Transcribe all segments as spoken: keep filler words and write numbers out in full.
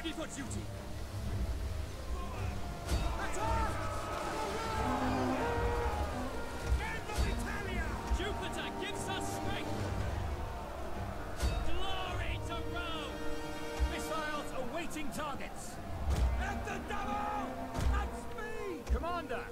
Ready for duty! Attack! Jupiter gives us strength! Glory to Rome! Missiles awaiting targets! At the double! At speed! Commander!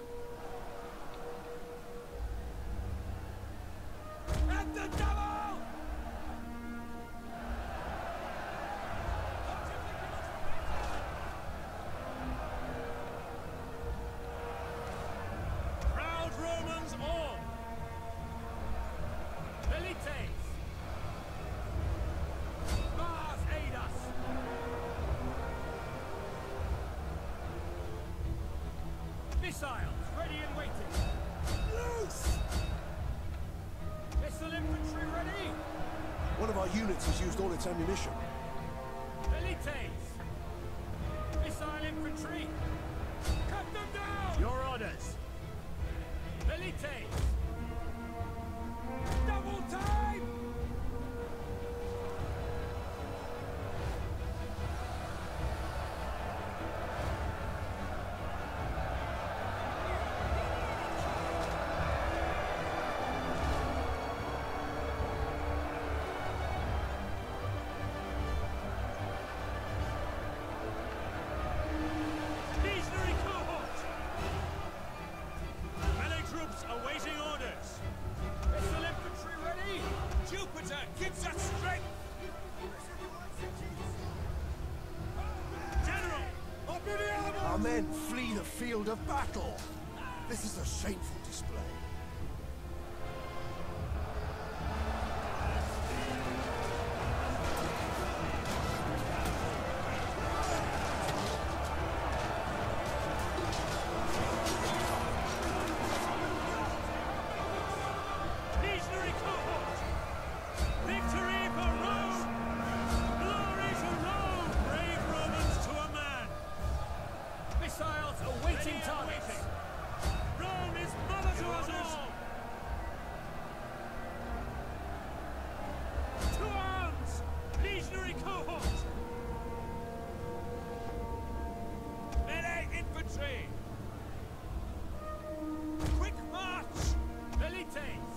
At the double! Proud Romans all! Velites! Mars aid us! Missiles ready and waiting! Loose! Missile infantry ready! One of our units has used all its ammunition. Velites! Missile infantry! Cut them down! Your orders! Velites! Double time! Legionary cohort! Melee troops awaiting orders! Missile infantry ready! Jupiter gives us strength! General! Oblivion! Our men flee the field of battle. This is a shameful display. Legionary cohort! Victory for Rome! Glory to Rome! Brave Romans to a man! Missiles awaiting targets! Rome is mother to us all! To arms! Legionary cohort! Melee infantry! Quick march! Velites!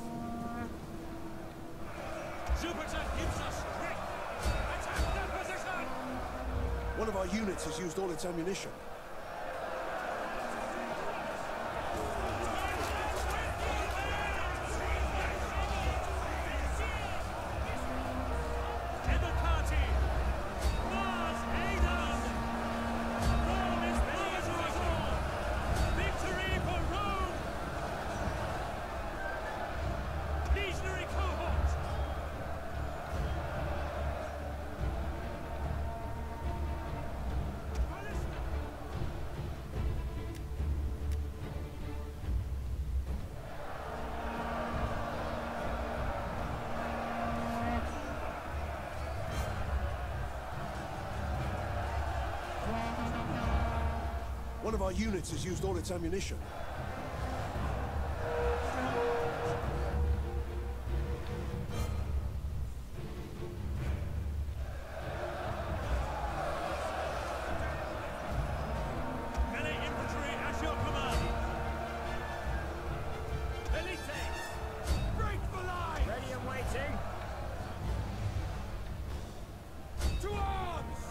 Jupiter gives us strength! Attack the position! One of our units has used all its ammunition. Edelkati! Mars aid us! Rome is mother to us all! Victory for Rome! Legionary cohort! One of our units has used all its ammunition. Melee infantry at your command! Velites! Break the line! Ready and waiting! To arms!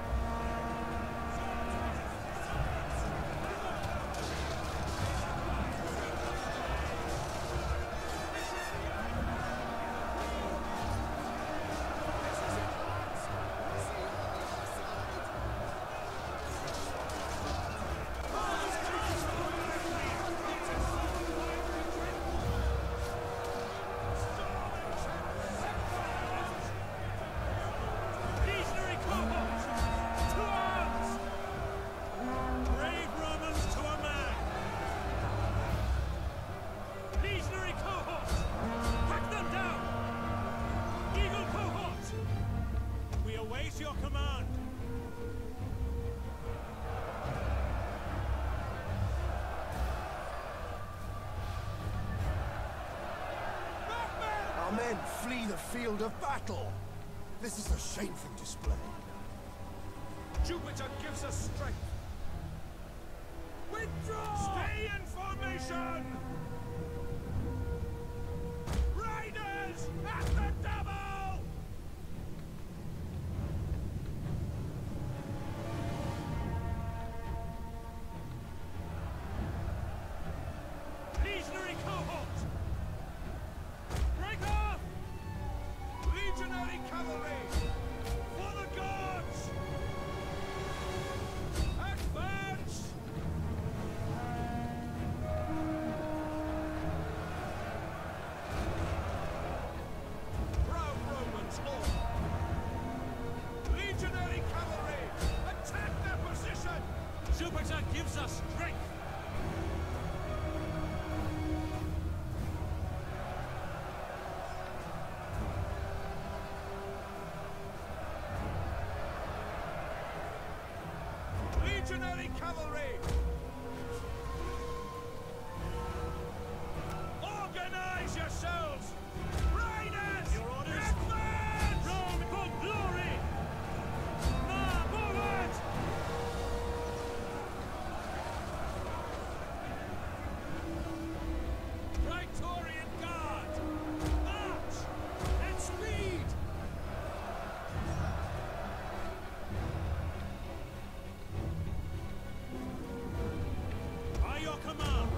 Legionary cohort! To arms! Brave Romans to a man! Legionary cohort! Hack them down! Eagle cohort! We await your command! Our men flee the field of battle. This is a shameful display. Jupiter gives us strength. Withdraw! Stay in formation! Riders at the double! Legionary cohort! Break off! Legionary cavalry! For the gods! Advance! Proud Romans all! Legionary cavalry! Attack their position! Jupiter gives us strength! Legionary cavalry! Organize yourselves! Riders! Your orders! Advance! Rome for glory! Now, forward! Praetorian Guard! March! At speed! By your command!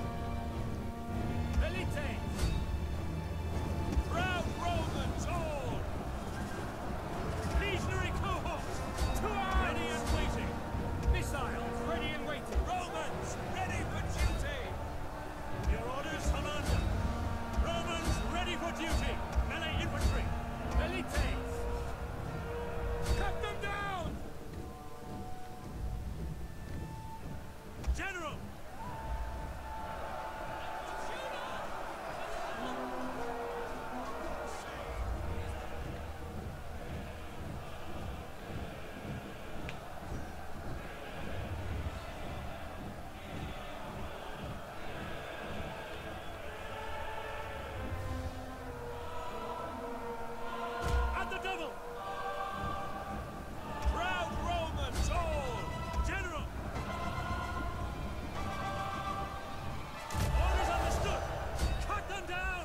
Milites! Proud Romans all! Legionary cohort! To arms! Ready and waiting! Missiles ready and waiting! Romans ready for duty! Your orders, Commander! Romans ready for duty! Melee infantry! Milites! Cut them down! General! At the double! Proud Romans all! General! Orders understood! Cut them down!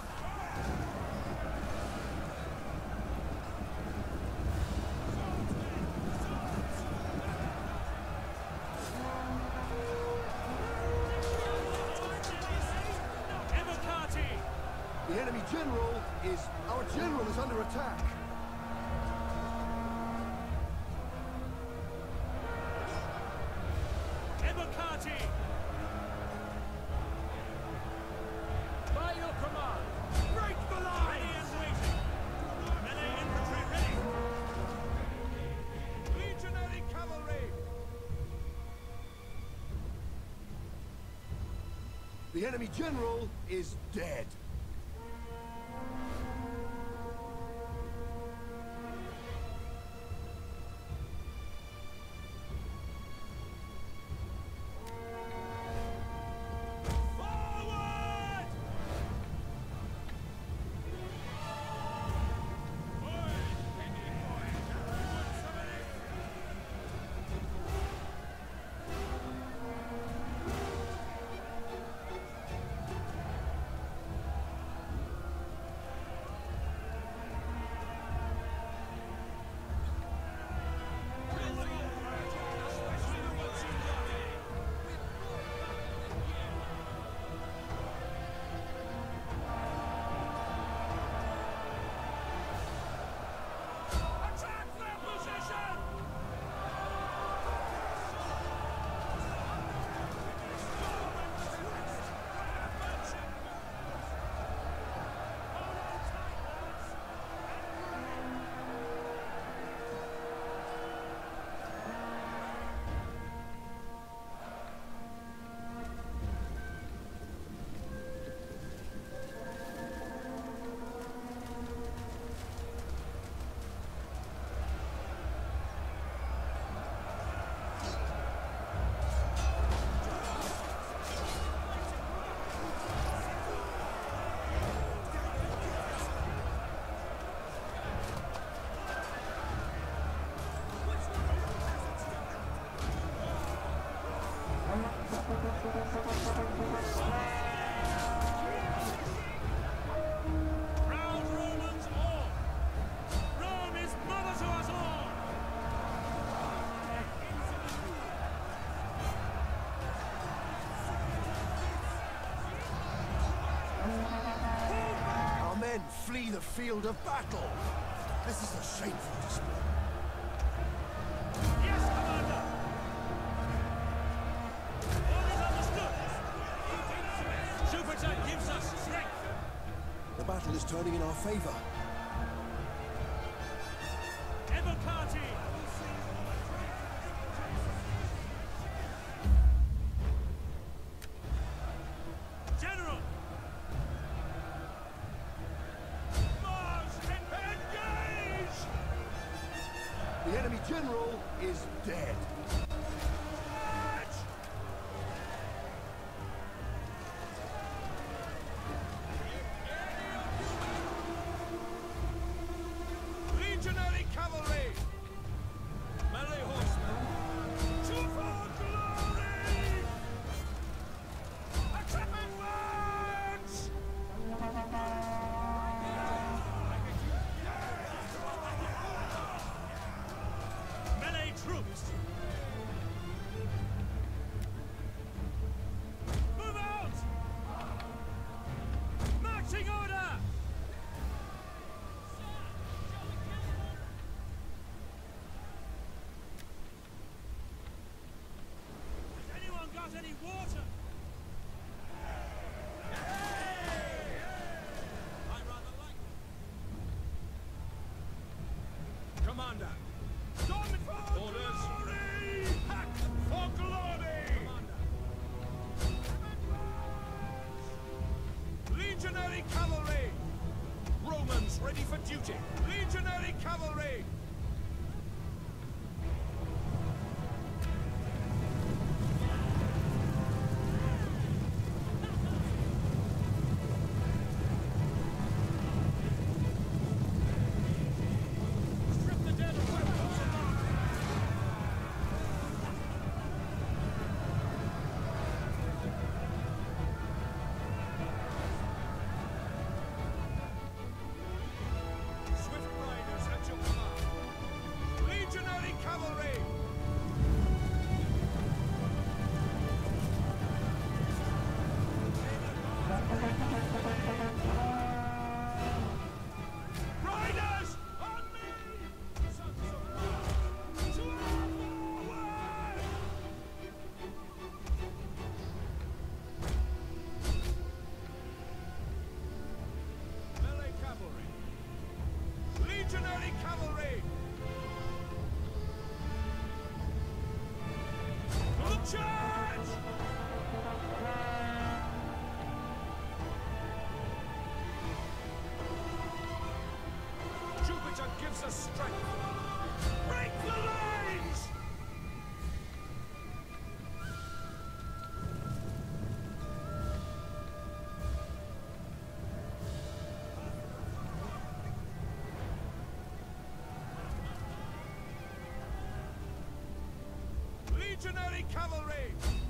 Evocati! The enemy general is... Our general is under attack. Evocati! By your command! Break the line! Ready and waiting! Melee infantry ready! Legionary cavalry! The enemy general is dead. Forward! the field of battle. This is a shameful display. Yes, Commander! All is understood! Jupiter gives us strength! The battle is turning in our favor. Evocati! General! Mars, engage! The enemy general is dead. March! Legionary cavalry! Melee horsemen! To for glory! Attack advance! Melee troops! Move out! Marching order! Has anyone got any water? I rather like that. Commander! Storm for orders! Glory! Hack for glory! Commander! Legionary cavalry! Romans ready for duty! Legionary cavalry! Strip the dead of weapons and arms! Swift riders at your command! Legionary cavalry! Riders! On me! Sons of Mars! To our forward! Melee cavalry! Legionary cavalry! For the charge! Jupiter gives us strength! Break the lines! Legionary cavalry!